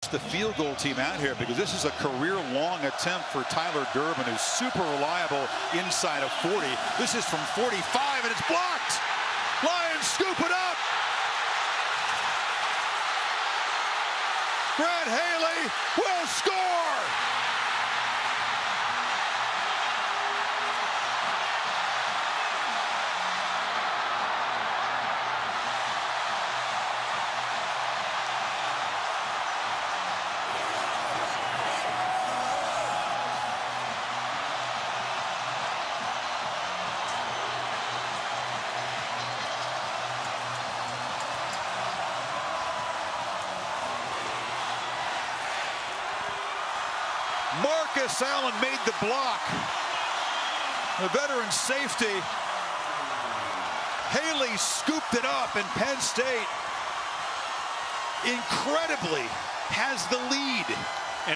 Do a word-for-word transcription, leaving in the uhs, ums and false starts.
The field goal team out here, because this is a career-long attempt for Tyler Durbin, who's super reliable inside of forty. This is from forty-five, and it's blocked. Lions scoop it up. Brad Haley will score. Marcus Allen made the block. The veteran safety. Haley scooped it up, and Penn State incredibly has the lead.